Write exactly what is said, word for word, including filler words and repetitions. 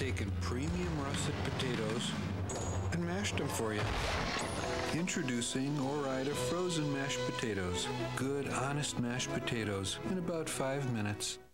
taken premium russet potatoes and mashed them for you. Introducing Ore-Ida frozen mashed potatoes. Good, honest mashed potatoes in about five minutes.